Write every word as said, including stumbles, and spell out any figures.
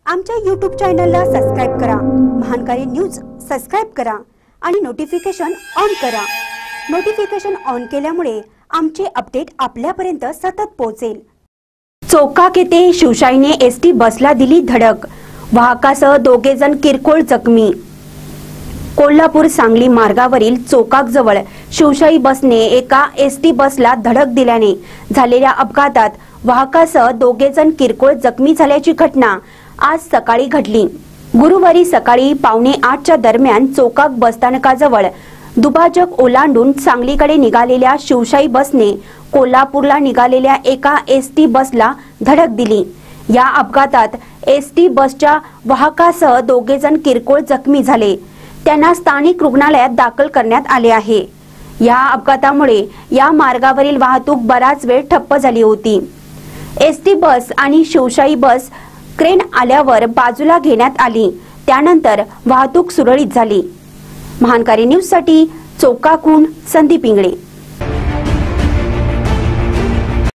आमच्या यूट्यूब चॅनलला सबस्क्राइब करा, महानकारी न्यूज सबस्क्राइब करा आणि नोटिफिकेशन ऑन करा। नोटिफिकेशन ऑन केल्यामुळे आमचे अपडेट आपल्यापर्यंत सतत पोहोचेल। चोकाक येथे शिवशाहीने एसटी बसला दिली धडक, वाहकासह दोघे जण किरकोळ जखमी। कोल्हापूर सांगली मार्गावरील चोकाक जवळ शिवशाही बसने एका एसटी बसला धडक दिल्याने झालेल्या अपघातात वाहकासह दोघे जण किरकोळ जखमी झाल्याची घटना आज सकाळी घडली। गुरुवारी सकाळी पावणे आठच्या दरम्यान चोकाक बसस्थानकाजवळ दुभाजक ओलांडून सांगलीकडे निघालेल्या शिवशाही बसने कोल्हापूरला निघालेल्या एका एसटी बसला धडक दिली। या अपघातात एसटी बसच्या वाहकासह दोघे जण किरकोळ जखमी झाले, त्यांना स्थानिक रुग्णालयात दाखल करण्यात आले आहे। या अपघातामुळे या मार्गावरील वाहतूक बराच वेळ ठप्प झाली होती। एसटी बस आणि शिवशाही बस क्रेन आल्यावर बाजूला घेण्यात आली, त्यानंतर वाहतूक सुरळीत झाली। महानकारी न्यूज साठी चोकाकहून संदीप इंगळे।